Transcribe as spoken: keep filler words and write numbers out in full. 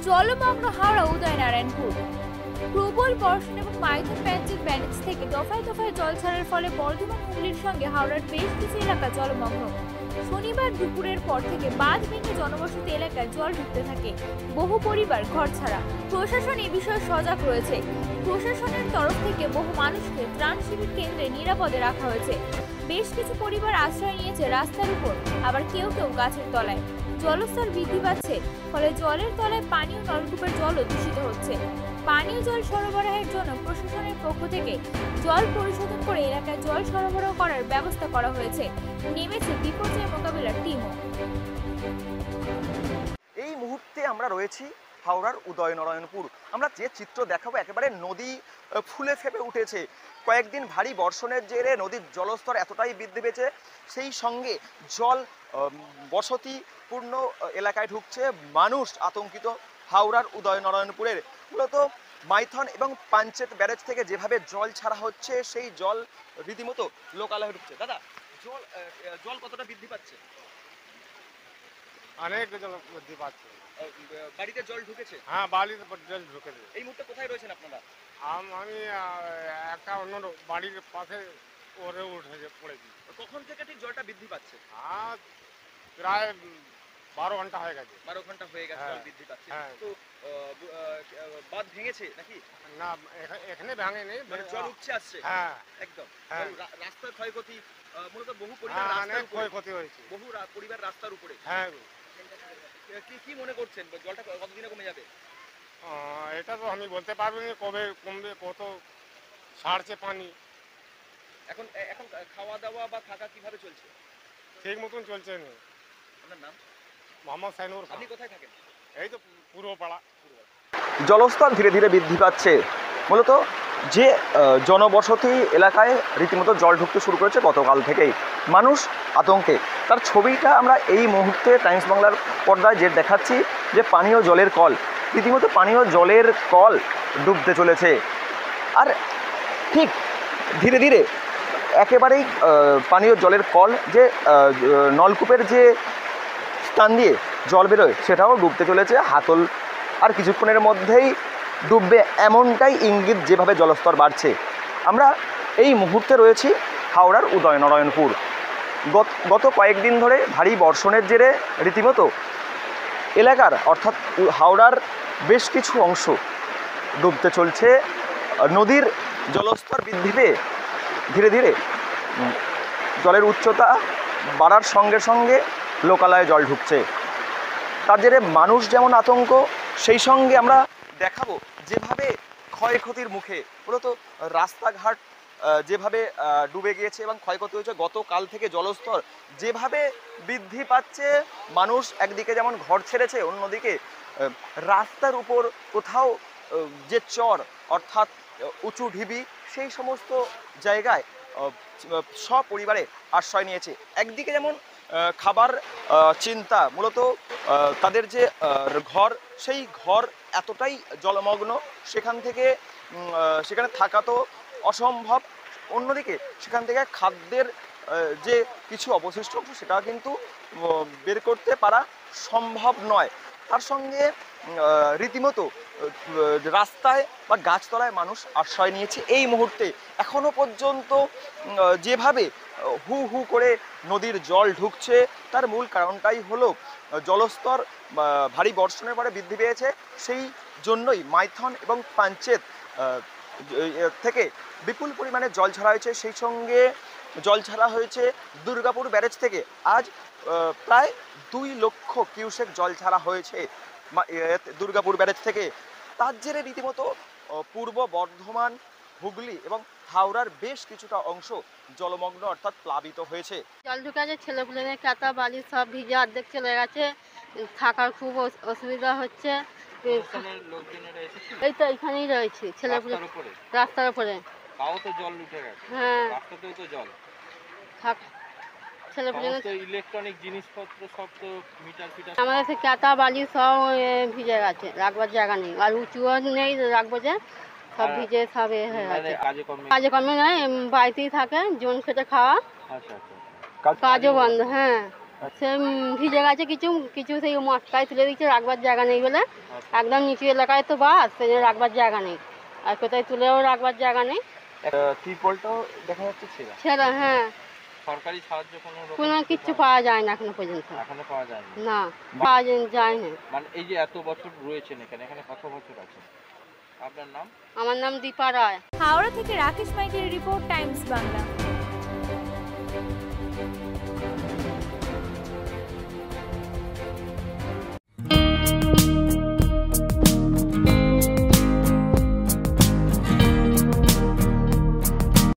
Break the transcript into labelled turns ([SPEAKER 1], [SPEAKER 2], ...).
[SPEAKER 1] জলমগ্ন হাওড়া উদয়নারায়ণপুর। প্রবল বর্ষণ এবং মাইথন প্যাঞ্চেত ব্যারেজ থেকে দফায় দফায় জল ছাড়ার ফলে বর্ধমান হুগলির সঙ্গে হাওড়ার বেশ কিছু এলাকা জলমগ্ন। শনিবার দুপুরের পর থেকে বাঁধ ভেঙে জনবসতি এলাকায় জল ঢুকতে থাকে। বহু পরিবার ঘর ছাড়া। প্রশাসন এ বিষয়ে সজাগ রয়েছে। প্রশাসনের তরফ থেকে বহু মানুষকে ত্রাণ শিবির কেন্দ্রে নিরাপদে রাখা হয়েছে। বেশ কিছু পরিবার আশ্রয় নিয়েছে রাস্তার উপর, আবার কেউ কেউ গাছের তলায়। জলস্তর বৃদ্ধি পাচ্ছে, ফলে জলের তলায় পানি ও নলকূপের জলও দূষিত হচ্ছে। পানীয় জল সরবরাহের জন্য প্রশাসনের পক্ষ থেকে জল পরিশোধন করে এলাকায় জল সরবরাহ করার ব্যবস্থা করা হয়েছে। নেমেছে বিপর্যয় মোকাবিলার টিমও।
[SPEAKER 2] এই মুহূর্তে আমরা রয়েছি হাওড়ার উদয়নারায়ণপুর। আমরা যে চিত্র দেখাবো, একেবারে নদী ফুলে ফেপে উঠেছে। কয়েকদিন ভারী বর্ষণের জেরে নদীর জলস্তর এতটাই বৃদ্ধি পেয়েছে, সেই সঙ্গে জল বসতিপূর্ণ এলাকায় ঢুকছে। মানুষ আতঙ্কিত। হাওড়ার উদয়নারায়ণপুরের মূলত মাইথন এবং পাঞ্চেত ব্যারেজ থেকে যেভাবে জল ছাড়া হচ্ছে, সেই জল রীতিমতো লোকালয়ে ঢুকছে। দাদা, জল জল কতটা বৃদ্ধি পাচ্ছে?
[SPEAKER 3] অনেক জল বৃদ্ধি পাচ্ছে।
[SPEAKER 2] বাড়িতে জল ঢুকেছে?
[SPEAKER 3] হ্যাঁ, বাড়িতে জল ঢুকেছে।
[SPEAKER 2] এই মুহূর্তে কোথায় রয়েছেন আপনারা?
[SPEAKER 3] আমি একটা অন্য বাড়ির পাশে ওরে উঠে পড়েছি।
[SPEAKER 2] কখন থেকে ঠিক জলটা বৃদ্ধি পাচ্ছে?
[SPEAKER 3] আর প্রায় বারো ঘন্টা হয়ে গেছে।
[SPEAKER 2] বারো ঘন্টা হয়ে গেছে জল বৃদ্ধি পাচ্ছে। তো বাঁধ ভেঙেছে নাকি?
[SPEAKER 3] না, এখানে ভাঙে নেই,
[SPEAKER 2] জল উঠছে আসছে।
[SPEAKER 3] হ্যাঁ,
[SPEAKER 2] একদম। রাস্তার ক্ষয়ক্ষতি, মূলত বহু পরিবার
[SPEAKER 3] অনেক ক্ষয়ক্ষতি হয়েছে।
[SPEAKER 2] বহু পরিবার রাস্তার উপরে।
[SPEAKER 3] হ্যাঁ।
[SPEAKER 2] কি কি মনে করছেন, জলটা কতদিনে কমে যাবে?
[SPEAKER 3] এটা তো আমি বলতে পারবো না কবে কমবে, কত ছাড়ছে পানি।
[SPEAKER 2] এখন এখন খাওয়া দাওয়া বা থাকা কিভাবে চলছে?
[SPEAKER 3] ঠিক মতন চলছে না।
[SPEAKER 2] আপনার নাম?
[SPEAKER 3] মোহাম্মদ সাইনুর।
[SPEAKER 2] আপনি কোথায় থাকেন?
[SPEAKER 3] এই তো পূর্বপাড়া।
[SPEAKER 2] জলস্তর ধীরে ধীরে বৃদ্ধি পাচ্ছে। মূলত যে জনবসতি এলাকায় রীতিমতো জল ঢুকতে শুরু করেছে গতকাল থেকেই। মানুষ আতঙ্কে। তার ছবিটা আমরা এই মুহূর্তে টাইমস বাংলার পর্দায় যে দেখাচ্ছি, যে পানীয় জলের কল, রীতিমতো পানীয় জলের কল ডুবতে চলেছে। আর ঠিক ধীরে ধীরে একেবারেই পানীয় জলের কল, যে নলকূপের যে স্থান দিয়ে জল বেরোয়, সেটাও ডুবতে চলেছে। হাতল আর কিছুক্ষণের মধ্যেই ডুববে, এমনটাই ইঙ্গিত যেভাবে জলস্তর বাড়ছে। আমরা এই মুহূর্তে রয়েছি হাওড়ার উদয়নারায়ণপুর। গত কয়েকদিন ধরে ভারী বর্ষণের জেরে রীতিমতো এলাকার অর্থাৎ হাওড়ার বেশ কিছু অংশ ডুবতে চলছে। নদীর জলস্তর বৃদ্ধি পেয়ে ধীরে ধীরে জলের উচ্চতা বাড়ার সঙ্গে সঙ্গে লোকালয়ে জল ঢুকছে। তার জেরে মানুষ যেমন আতঙ্ক, সেই সঙ্গে আমরা দেখাবো যেভাবে ক্ষয়ক্ষতির মুখে মূলত রাস্তাঘাট যেভাবে ডুবে গিয়েছে এবং ক্ষয়ক্ষতি হয়েছে। গতকাল থেকে জলস্তর যেভাবে বৃদ্ধি পাচ্ছে, মানুষ একদিকে যেমন ঘর ছেড়েছে, অন্যদিকে রাস্তার উপর কোথাও যে চর অর্থাৎ উঁচু ঢিবি, সেই সমস্ত জায়গায় সপরিবারে আশ্রয় নিয়েছে। একদিকে যেমন খাবার চিন্তা, মূলত তাদের যে ঘর, সেই ঘর এতটাই জলমগ্ন, সেখান থেকে সেখানে থাকা তো অসম্ভব। অন্যদিকে সেখান থেকে খাদ্যের যে কিছু অবশিষ্ট অংশ, সেটা কিন্তু বের করতে পারা সম্ভব নয়। তার সঙ্গে রীতিমতো রাস্তায় বা গাছতলায় মানুষ আশ্রয় নিয়েছে। এই মুহূর্তে এখনো পর্যন্ত যেভাবে হু হু করে নদীর জল ঢুকছে, তার মূল কারণটাই হলো জলস্তর ভারী বর্ষণের পরে বৃদ্ধি পেয়েছে। সেই জন্যই মাইথন এবং পাঞ্চেত থেকে বিপুল পরিমাণে জল ছাড়া হয়েছে। সেই সঙ্গে জল ছাড়া হয়েছে দুর্গাপুর ব্যারেজ থেকে। আজ প্রায় দুই লক্ষ কিউসেক জল ছাড়া হয়েছে দুর্গাপুর ব্যারেজ থেকে। তার জেরে রীতিমতো পূর্ব বর্ধমান, হুগলি এবং হাওড়ার বেশ কিছুটা অংশ জলমগ্ন অর্থাৎ প্লাবিত হয়েছে।
[SPEAKER 4] জল ঢুকে আছে, ছেলেপুলেদের কাতা বালি সব ভিজে অর্ধেক চলে গেছে, থাকার খুব অসুবিধা হচ্ছে। এই তো এখানেই রয়েছে ছেলেপুলে রাস্তার উপরে।
[SPEAKER 5] তাও তো জল উঠে গেছে।
[SPEAKER 4] হ্যাঁ,
[SPEAKER 5] রাস্তাতেও তো জল।
[SPEAKER 4] থাক ছেলেপুলেদের
[SPEAKER 5] তো ইলেকট্রনিক জিনিসপত্র সব তো মিটার ফিটার,
[SPEAKER 4] আমাদের সে কাতা বালি সব ভিজে গেছে, রাখবার জায়গা নেই। আর উঁচুও নেই রাখবো, যে সব ভিজে সব এ হয়ে গেছে। কাজে কর্মে নয়, বাড়িতেই থাকে, জন খেটে খাওয়া।
[SPEAKER 5] আচ্ছা আচ্ছা,
[SPEAKER 4] কাজও বন্ধ। হ্যাঁ, সে উম, ভিজে গেছে কিছু কিছু সেই মটকায় তুলে দিচ্ছে, রাখবার জায়গা নেই বলে। একদম নিচু এলাকায় তো বাস, সেই জন্য রাখবার জায়গা নেই, আর কোথায় তুলেও রাখবার জায়গা নেই।
[SPEAKER 2] ত্রিপলটাও দেখা যাচ্ছে ছেঁড়া।
[SPEAKER 4] সেটা হ্যাঁ,
[SPEAKER 5] সরকারি সাহায্য কোনো রকম
[SPEAKER 4] কোনো
[SPEAKER 5] কিছু
[SPEAKER 4] কিচ্ছু
[SPEAKER 5] পাওয়া-
[SPEAKER 4] পাওয়া যায় না এখনো পর্যন্ত।
[SPEAKER 5] এখনো পাওয়া যায়নি।
[SPEAKER 4] না, পাওয়া যায়- যায় না।
[SPEAKER 5] মানে এই যে এত বছর রয়েছেন এখানে, এখানে কত বছর আছে? আপনার নাম?
[SPEAKER 4] আমার নাম দীপা রায়।
[SPEAKER 1] হাওড়া থেকে রাকেশ মাইতির রিপোর্ট, টাইমস বাংলা।